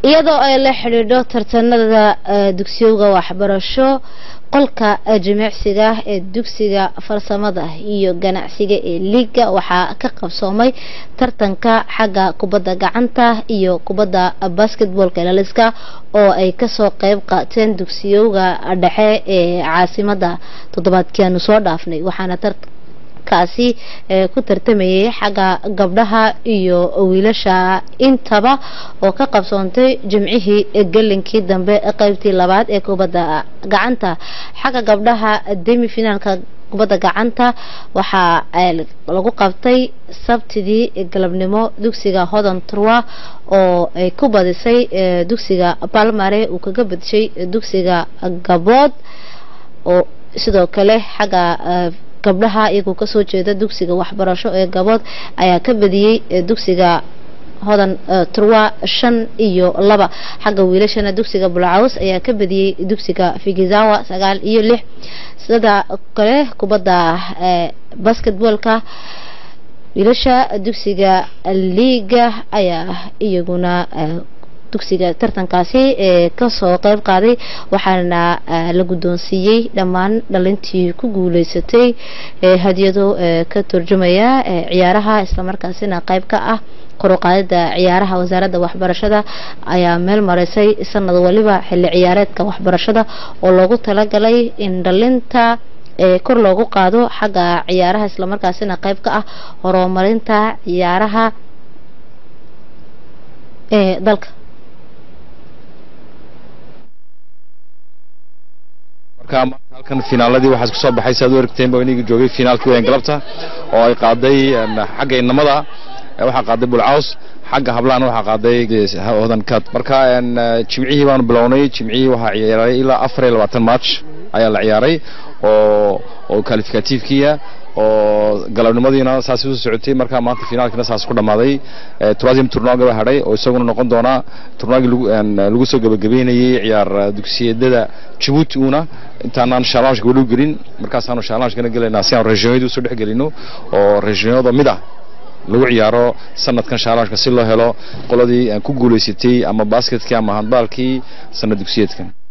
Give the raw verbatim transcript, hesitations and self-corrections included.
iyadoo ay la xiriirdo tartanada dugsiyada waxbarasho qolka jimicsiga ee dugsiga farsamada iyo ganacsiga ee liiga waxa ka qabsoomay tartanka xagga kubadda gacanta iyo kubadda basketballka laliska oo ay ka soo qayb qaateen dugsiyada dhexe ee caasimada toddobaadkii soo dhaafnay waxaana kaasi ku tartamayay xagga gabdhaha iyo wiilasha intaba oo ka qabsoontay jimcihii galinkii dambe qaybtii labaad ee kubadda gacanta xagga gabdhaha demi finalka kubadda gacanta waxa lagu qabtay sabtidii galabnimo dugsiga Hodan Turwa oo ay ku badisay dugsiga Palmare uu kaga badshay dugsiga Gabood oo sidoo kale xagga gabdhaha iyagu ka soo jeeda dugsiga waxbarasho ee Gabood ayaa ka badiyay dugsiga Hodan Turwa shan iyo laba xagga wiilashana dugsiga Bulcaws ayaa ka badiyay dugsiga Figizawa sagaal iyo lix sida kale kubadda basketballka wiilasha dugsiga liiga ayaa iyaguna dugsiga tartankaasi ee ka soo qayb qaaday waxaana la gudoonsiiyay dhammaan dhalintii ku guuleysatay hadiyado ka turjumaya ciyaaraha isla markaasina qayb ka ah kor u qaadida ciyaaraha wasaaradda waxbarashada ayaa meel mareysay sanad waliba xilli ciyaareedka waxbarashada oo loogu talagalay in dhalinta ee kor loogu qaado xagga ciyaaraha isla markaasina qayb ka ah horumarinta ciyaaraha ee dalka halkan finaaladii waxa isku soo baxay saad u aragteen baa inii joogay finaalkii weyn galabta oo ay qaaday xagga inamada waxa qaaday Bulcaws xagga hablaan waxa qaaday Hodan Kat marka jimcihii baan bilownay jimcihii waxa ciyaaray ilaa afar iyo labaatan match ayaa la ciyaaray oo oo qualificative-kiya oo galabnimadiina saas u socotay marka maanta finaalkina saas ku dhamaaday tourism tournament waa haday oo isaguna noqon doona tournament lagu soo gabagabeynayay ciyaar dugsiyada Djibouti una intaanaan challenge golu gelin markaas aanu challenge kana galeynaa si aan regionyadu soo dhaxgelino oo regionyada mid ah lagu ciyaaro sanadkan challenge si loo helo qoladii ku guuleysatay ama basketkii ama handballkii sanad dugsiyeedkan